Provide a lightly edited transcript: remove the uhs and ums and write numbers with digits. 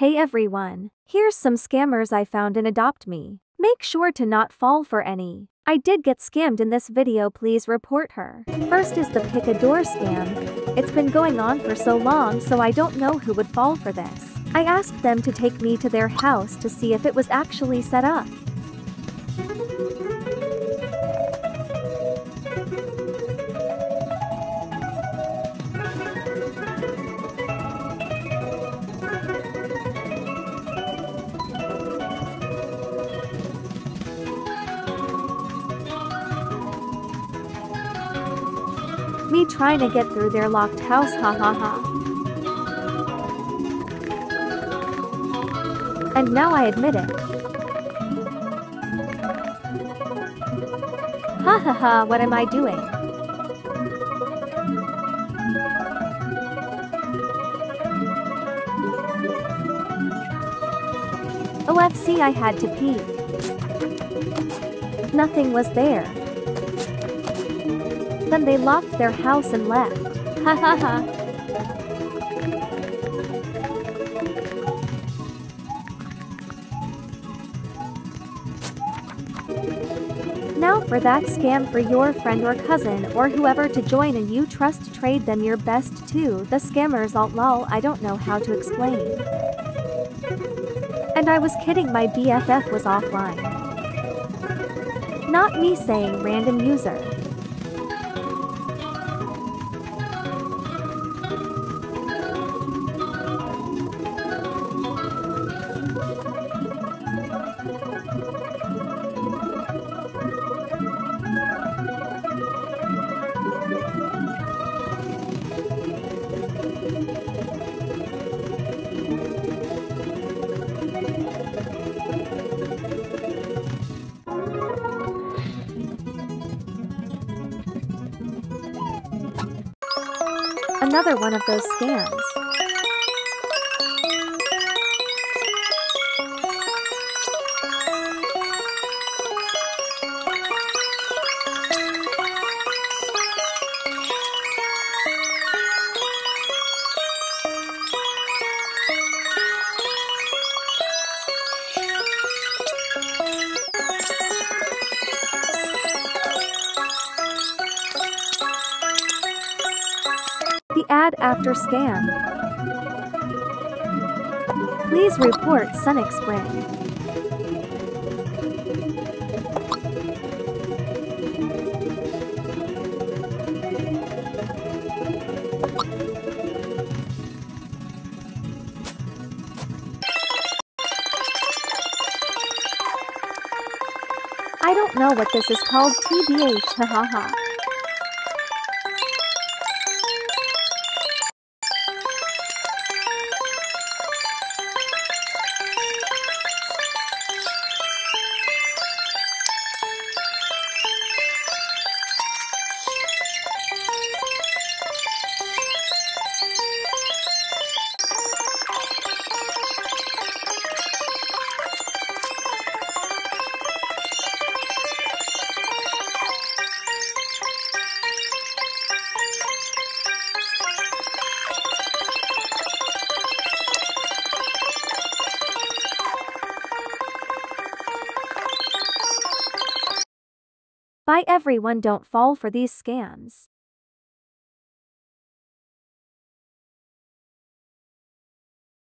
Hey everyone, here's some scammers I found in Adopt Me. Make sure to not fall for any. I did get scammed in this video, please report her. First is the pick a door scam. It's been going on for so long, so I don't know who would fall for this. I asked them to take me to their house to see if it was actually set up. Me trying to get through their locked house, ha. And now I admit it. Ha, what am I doing? OFC, I had to pee. Nothing was there. Then they locked their house and left. Ha. Now for that scam, for your friend or cousin or whoever to join and you trust, trade them your best too. The scammers alt lol, I don't know how to explain. And I was kidding, my BFF was offline. Not me saying random user. Another one of those scams. The ad after scam. Please report Sonic Spring. I don't know what this is called, TBH, hahaha. Bye everyone, don't fall for these scams.